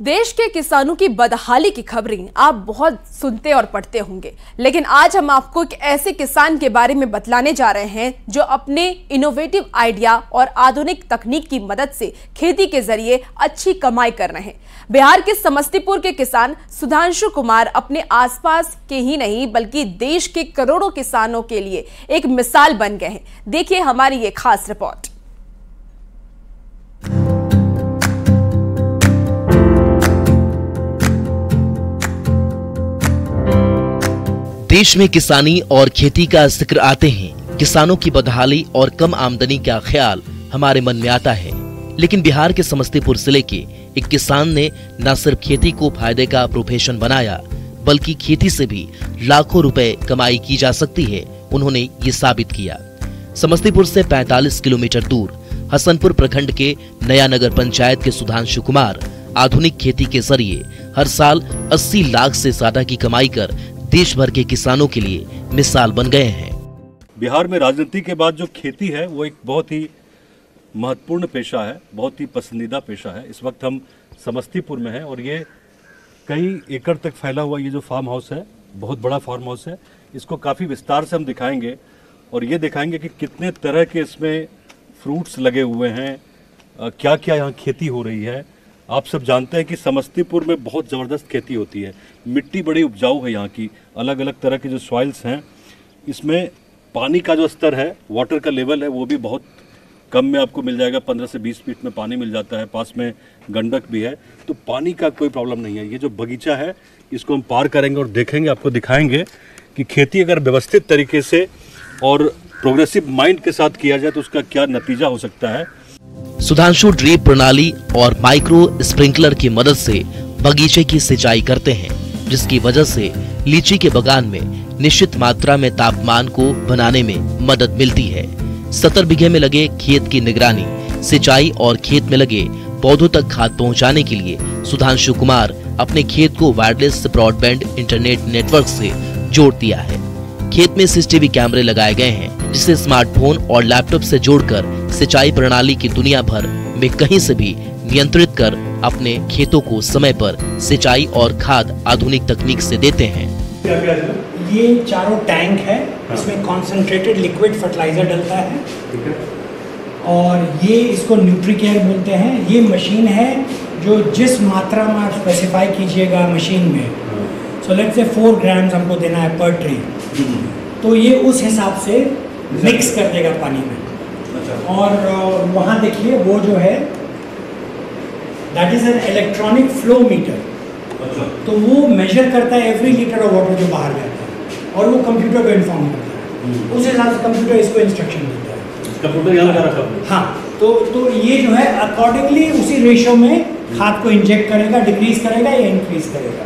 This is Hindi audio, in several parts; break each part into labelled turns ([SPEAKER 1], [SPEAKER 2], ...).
[SPEAKER 1] देश के किसानों की बदहाली की खबरें आप बहुत सुनते और पढ़ते होंगे, लेकिन आज हम आपको एक ऐसे किसान के बारे में बतलाने जा रहे हैं जो अपने इनोवेटिव आइडिया और आधुनिक तकनीक की मदद से खेती के जरिए अच्छी कमाई कर रहे हैं। बिहार के समस्तीपुर के किसान सुधांशु कुमार अपने आसपास के ही नहीं बल्कि देश के करोड़ों किसानों के लिए एक मिसाल बन गए हैं। देखिए हमारी ये खास रिपोर्ट।
[SPEAKER 2] देश में किसानी और खेती का जिक्र आते हैं, किसानों की बदहाली और कम आमदनी का ख्याल हमारे मन में आता है। लेकिन बिहार के समस्तीपुर जिले के एक किसान ने न सिर्फ खेती को फायदे का प्रोफेशन बनाया, बल्कि खेती से भी लाखों रुपए कमाई की जा सकती है। उन्होंने ये साबित किया। समस्तीपुर से 45 किलोमीटर दूर हसनपुर प्रखंड के नया नगर पंचायत के सुधांशु कुमार आधुनिक खेती के जरिए हर साल 80 लाख से ज्यादा की कमाई कर देश भर के किसानों के लिए मिसाल बन गए हैं।
[SPEAKER 3] बिहार में राजनीति के बाद जो खेती है वो एक बहुत ही महत्वपूर्ण पेशा है, बहुत ही पसंदीदा पेशा है। इस वक्त हम समस्तीपुर में हैं और ये कई एकड़ तक फैला हुआ ये जो फार्म हाउस है, बहुत बड़ा फार्म हाउस है। इसको काफ़ी विस्तार से हम दिखाएंगे और ये दिखाएंगे कि कितने तरह के इसमें फ्रूट्स लगे हुए हैं, क्या क्या यहाँ खेती हो रही है। आप सब जानते हैं कि समस्तीपुर में बहुत ज़बरदस्त खेती होती है, मिट्टी बड़ी उपजाऊ है यहाँ की, अलग अलग तरह के जो सॉइल्स हैं। इसमें पानी का जो स्तर है, वाटर का लेवल है, वो भी बहुत कम में आपको मिल जाएगा। 15 से 20 फीट में पानी मिल जाता है, पास में गंडक भी है, तो पानी का कोई प्रॉब्लम नहीं है। ये जो बगीचा है इसको हम पार करेंगे और देखेंगे, आपको दिखाएंगे कि खेती अगर व्यवस्थित तरीके से और प्रोग्रेसिव माइंड के साथ किया जाए तो उसका क्या नतीजा हो सकता है।
[SPEAKER 2] सुधांशु ड्रिप प्रणाली और माइक्रो स्प्रिंकलर की मदद से बगीचे की सिंचाई करते हैं, जिसकी वजह से लीची के बगान में निश्चित मात्रा में तापमान को बनाने में मदद मिलती है। 70 बीघे में लगे खेत की निगरानी, सिंचाई और खेत में लगे पौधों तक खाद पहुंचाने के लिए सुधांशु कुमार अपने खेत को वायरलेस ब्रॉडबैंड इंटरनेट नेटवर्क से जोड़ दिया है। खेत में सीसीटीवी कैमरे लगाए गए हैं, जिसे स्मार्टफोन और लैपटॉप से जोड़कर सिंचाई प्रणाली की दुनिया भर में कहीं से भी नियंत्रित कर अपने खेतों को समय पर सिंचाई और खाद आधुनिक तकनीक से देते हैं।
[SPEAKER 4] ये चारों टैंक है, इसमें कॉन्सेंट्रेटेड लिक्विड फर्टिलाइजर डलता है और ये इसको न्यूट्रीकेयर बोलते हैं। ये मशीन है जो जिस मात्रा में आप स्पेसिफाई कीजिएगा मशीन में, सो लेट्स से 4 ग्राम्स हमको देना है पर ट्री, तो ये उस हिसाब से मिक्स कर देगा पानी में। और वहाँ देखिए वो जो है that is an electronic flow meter, तो वो मेजर करता है एवरी लीटर ऑफ वाटर जो बाहर जाता है और वो कंप्यूटर को इन्फॉर्म करता है। उस हिसाब से कंप्यूटर इसको इंस्ट्रक्शन देता है। कंप्यूटर यहाँ लगा रखा है। हाँ, तो ये जो है अकॉर्डिंगली उसी रेशियो में खाद को इंजेक्ट करेगा, डिक्रीज करेगा या इंक्रीज करेगा।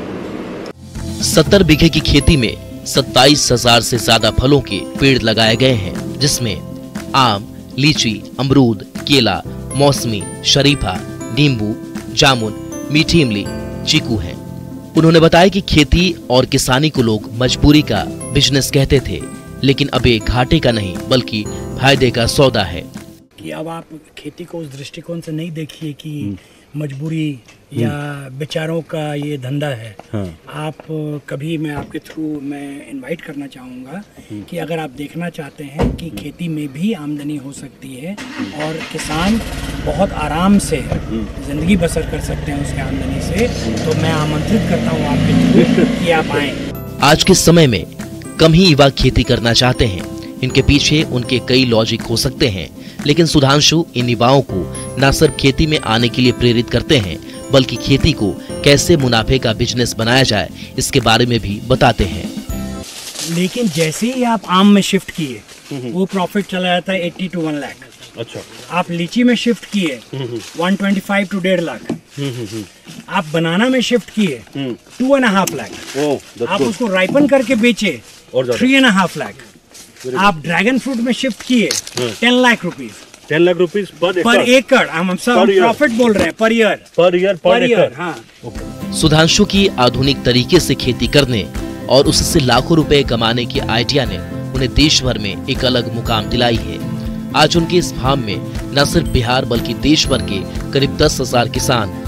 [SPEAKER 2] 70 बीघे की खेती में 27,000 से ज्यादा फलों के पेड़ लगाए गए हैं, जिसमें आम, लीची, अमरूद, केला, मौसमी, शरीफा, नींबू, जामुन, मीठी इमली, चीकू है। उन्होंने बताया कि खेती और किसानी को लोग मजबूरी का बिजनेस कहते थे, लेकिन अब ये घाटे का नहीं बल्कि फायदे का सौदा है।
[SPEAKER 4] कि अब आप खेती को उस दृष्टिकोण से नहीं देखिए कि मजबूरी या बेचारों का ये धंधा है। आप कभी मैं आपके थ्रू मैं इनवाइट करना चाहूँगा कि अगर आप देखना चाहते हैं कि खेती में भी आमदनी हो सकती है और किसान बहुत आराम से ज़िंदगी बसर कर सकते हैं उसके आमदनी से, तो मैं आमंत्रित करता हूँ आपके थ्रू कि आप आएँ।
[SPEAKER 2] आज के समय में कम ही युवा खेती करना चाहते हैं। इनके पीछे उनके कई लॉजिक हो सकते हैं, लेकिन सुधांशु इन युवाओं को न सिर्फ खेती में आने के लिए प्रेरित करते हैं, बल्कि खेती को कैसे मुनाफे का बिजनेस बनाया जाए इसके बारे में भी बताते हैं।
[SPEAKER 4] लेकिन जैसे ही आप आम में शिफ्ट किए, वो प्रॉफिट चला जाता है 80 to 1 लाख। अच्छा, आप लीची में शिफ्ट किए 125 to 1.5 लाख। आप बनाना में शिफ्ट किए 2.5 लाख। आप उसको राइपन करके बेचे 3.5 लाख। आप ड्रैगन फ्रूट में शिफ्ट किए 10 lakh rupees.
[SPEAKER 3] 10 lakh rupees
[SPEAKER 4] per एकड़। हम सब प्रॉफिट बोल रहे हैं, पर ईयर। हाँ।
[SPEAKER 2] सुधांशु की आधुनिक तरीके से खेती करने और उससे लाखों रुपए कमाने की आइडिया ने उन्हें देश भर में एक अलग मुकाम दिलाई है। आज उनके इस फार्म में न सिर्फ बिहार बल्कि देश भर के करीब 10,000 किसान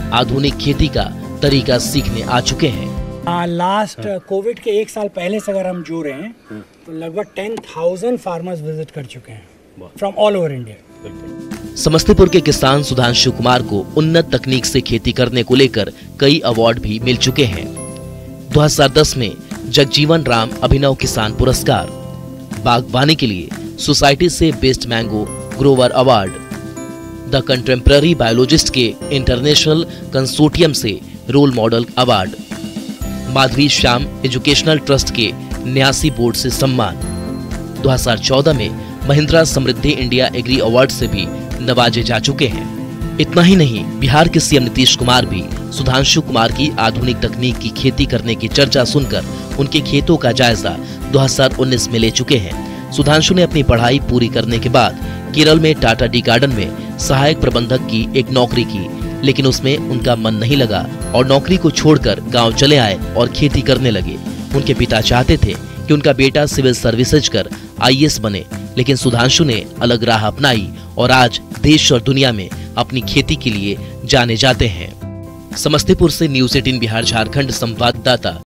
[SPEAKER 2] आधुनिक खेती का तरीका सीखने आ चुके हैं।
[SPEAKER 4] लास्ट कोविड के 1 साल पहले से अगर हम जोड़े हैं तो लगभग 10,000 फार्मर्स विजिट कर चुके हैं from all over India.
[SPEAKER 2] Samastipur के किसान सुधांशु कुमार को उन्नत तकनीक से खेती करने को लेकर कई अवार्ड भी मिल चुके हैं। 2010 में जगजीवन राम अभिनव किसान पुरस्कार, बागवानी के लिए सोसाइटी से best mango grower award, the contemporary biologist के इंटरनेशनल कंसोर्टियम से role model award, Madhavi Shyam educational trust के न्यासी बोर्ड से सम्मान, 2014 में Mahindra Samriddhi India agri award से भी नवाजे जा चुके हैं। इतना ही नहीं, बिहार के सीएम नीतीश कुमार भी सुधांशु कुमार की आधुनिक तकनीक की खेती करने की चर्चा सुनकर उनके खेतों का जायजा 2019 में ले चुके हैं। सुधांशु ने अपनी पढ़ाई पूरी करने के बाद केरल में टाटा टी गार्डन में सहायक प्रबंधक की एक नौकरी की, लेकिन उसमें उनका मन नहीं लगा और नौकरी को छोड़कर गांव चले आए और खेती करने लगे। उनके पिता चाहते थे कि उनका बेटा सिविल सर्विसेज कर आईएएस बने, लेकिन सुधांशु ने अलग राह अपनाई और आज देश और दुनिया में अपनी खेती के लिए जाने जाते हैं। समस्तीपुर से न्यूज़ 18 बिहार झारखंड संवाददाता